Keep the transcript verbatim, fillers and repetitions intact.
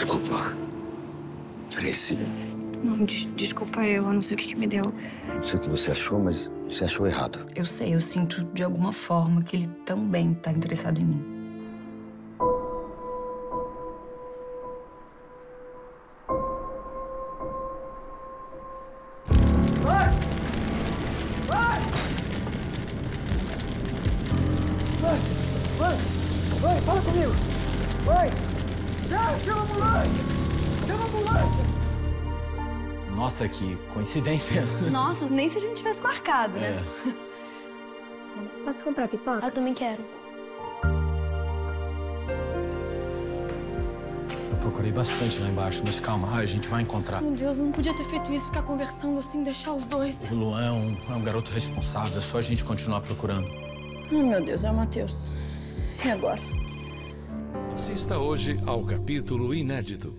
Desculpa. Alice. Não, des desculpa eu, eu não sei o que, que me deu. Não sei o que você achou, mas você achou errado. Eu sei, eu sinto de alguma forma que ele também tá interessado em mim. Vai! Vai! Vai! Vai! Vai! Fala comigo! Vai! Já! Chama a ambulância! Chama a ambulância! Nossa, que coincidência. Nossa, nem se a gente tivesse marcado, né? É. Posso comprar pipoca? Eu também quero. Eu procurei bastante lá embaixo, mas calma, a gente vai encontrar. Meu Deus, eu não podia ter feito isso, ficar conversando assim, deixar os dois. O Luan é um, é um garoto responsável, é só a gente continuar procurando. Ai, meu Deus, é o Matheus. E agora? Assista hoje ao capítulo inédito.